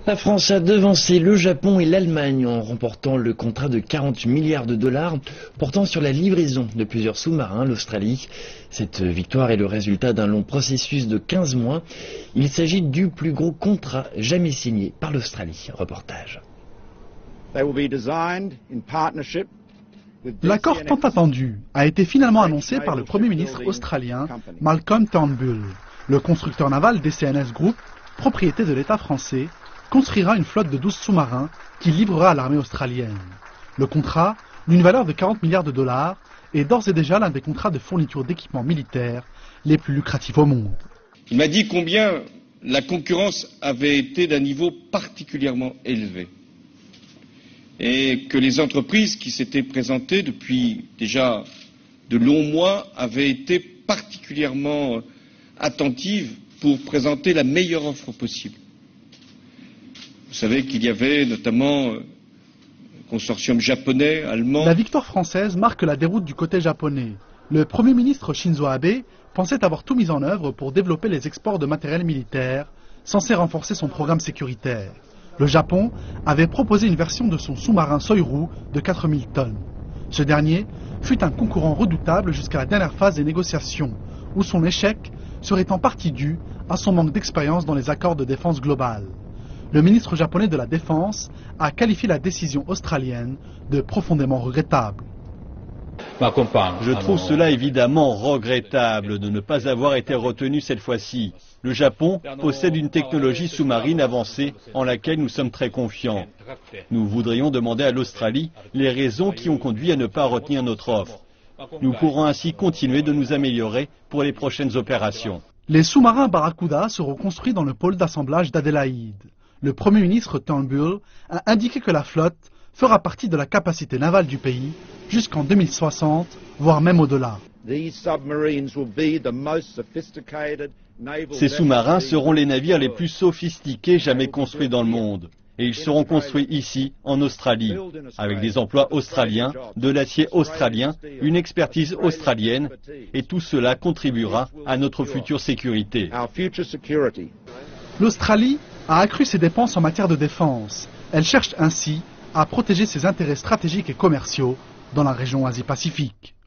La France a devancé le Japon et l'Allemagne en remportant le contrat de 40 milliards de dollars portant sur la livraison de plusieurs sous-marins à l'Australie. Cette victoire est le résultat d'un long processus de 15 mois. Il s'agit du plus gros contrat jamais signé par l'Australie. Reportage. L'accord tant attendu a été finalement annoncé par le Premier ministre australien Malcolm Turnbull. Le constructeur naval DCNS Group, propriété de l'État français, construira une flotte de 12 sous-marins qu'il livrera à l'armée australienne. Le contrat, d'une valeur de 40 milliards de dollars, est d'ores et déjà l'un des contrats de fourniture d'équipements militaires les plus lucratifs au monde. Il m'a dit combien la concurrence avait été d'un niveau particulièrement élevé et que les entreprises qui s'étaient présentées depuis déjà de longs mois avaient été particulièrement attentives pour présenter la meilleure offre possible. Vous savez qu'il y avait notamment un consortium japonais, allemand. La victoire française marque la déroute du côté japonais. Le Premier ministre Shinzo Abe pensait avoir tout mis en œuvre pour développer les exports de matériel militaire, censé renforcer son programme sécuritaire. Le Japon avait proposé une version de son sous-marin Soiru de 4000 tonnes. Ce dernier fut un concurrent redoutable jusqu'à la dernière phase des négociations, où son échec serait en partie dû à son manque d'expérience dans les accords de défense globale. Le ministre japonais de la Défense a qualifié la décision australienne de profondément regrettable. Je trouve cela évidemment regrettable de ne pas avoir été retenu cette fois-ci. Le Japon possède une technologie sous-marine avancée en laquelle nous sommes très confiants. Nous voudrions demander à l'Australie les raisons qui ont conduit à ne pas retenir notre offre. Nous pourrons ainsi continuer de nous améliorer pour les prochaines opérations. Les sous-marins Barracuda seront construits dans le pôle d'assemblage d'Adélaïde. Le Premier ministre Turnbull a indiqué que la flotte fera partie de la capacité navale du pays jusqu'en 2060, voire même au-delà. Ces sous-marins seront les navires les plus sophistiqués jamais construits dans le monde. Et ils seront construits ici, en Australie, avec des emplois australiens, de l'acier australien, une expertise australienne, et tout cela contribuera à notre future sécurité. L'Australie a accru ses dépenses en matière de défense. Elle cherche ainsi à protéger ses intérêts stratégiques et commerciaux dans la région Asie-Pacifique.